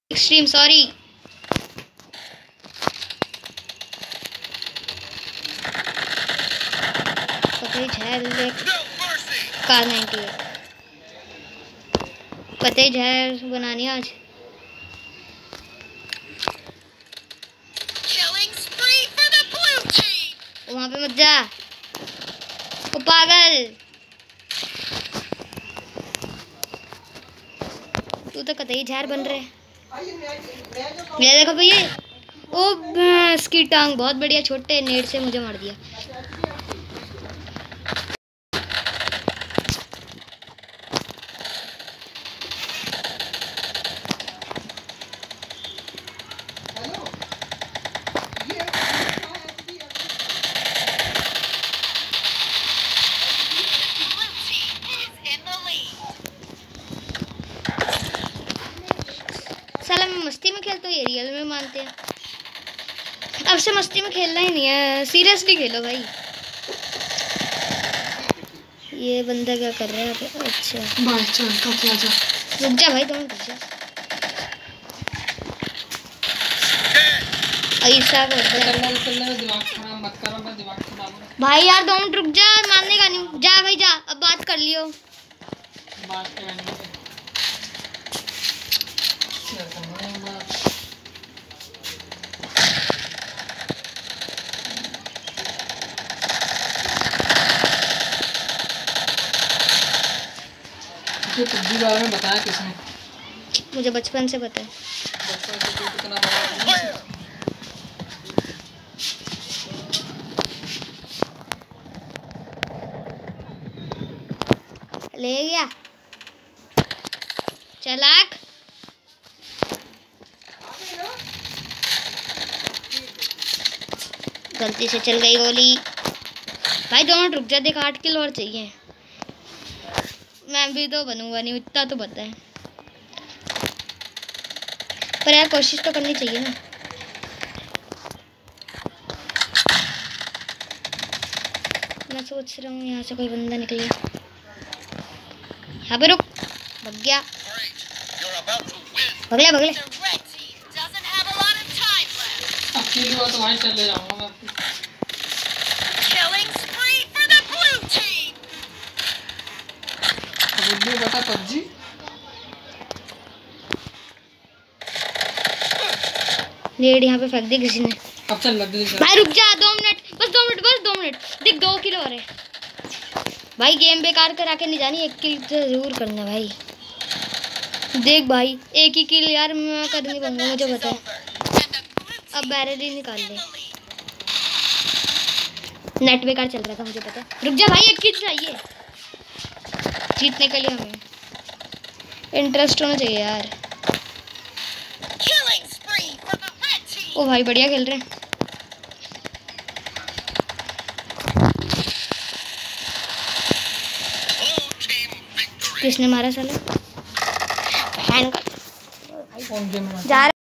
Extreme sorry. Car 98 कतई जहर बनानी आज। वहां पे मत जा ओ पागल, तू तो कतई जहर बन रहे। ये देखो भैया, ओ इसकी टांग बहुत बढ़िया, छोटे नेट से मुझे मार दिया। साला मैं मस्ती में खेलता हूँ, ये रियल में मानते हैं। अब से मस्ती में खेलना ही नहीं है, सीरियसली खेलो भाई। ये बंदा क्या कर रहा है? अच्छा भाई चल तो क्या जा, रुक जा भाई, तुम रुक जा। ऐसा दिमाग खराब मत करो, मैं दिमाग खराब भाई यार, 2 मिनट रुक जा, मानने का नहीं। जा भाई जा, अब बात कर लियो। बात करनी है। पबजी बारे में बताया किसने? मुझे बचपन से पता है। बचपन से तो कितना बड़ा ले गया चलाक। गलती से चल गई गोली। भाई 2 मिनट रुक जा, देख 8 किलो और चाहिए। मैं भी तो बनूंगा नहीं, इतना तो पता है, पर यार कोशिश तो करनी चाहिए ना। मैं सोच रहा हूँ यहाँ से कोई बंदा निकले। यहाँ पे रुक, भग गया, भगले भगले। तो वहीं चले जाऊंगा मैं। बता पबजी रेड यहाँ पे फेंक दी किसी ने। अब चल लग गई भाई रुक जा, 2 मिनट, बस 2 मिनट, बस 2 मिनट। देख 2 किलो और है भाई। गेम बेकार करा के नहीं जानी, 1 किल तो जरूर करना भाई। देख भाई, 1 ही किल यार मैं कर नहीं पाऊंगा, मुझे पता है। अब बैरल ही निकाल ले। नेट बेकार चल रहा था, मुझे पता है। रुक जा भाई, 1 किल चाहिए जीतने के लिए। हमें इंटरेस्ट होना चाहिए यार। ओ भाई बढ़िया खेल रहे हैं। किसने मारा साला? फैन का जा